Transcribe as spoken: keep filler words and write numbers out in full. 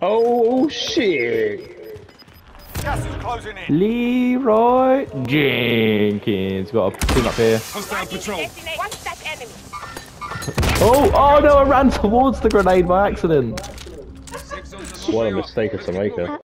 Oh shit! Gas is closing in. Leroy Jenkins. Got a team up here. Hostile patrol. Watch that enemy. Oh, oh no, I ran towards the grenade by accident. What a mistake of Jamaica.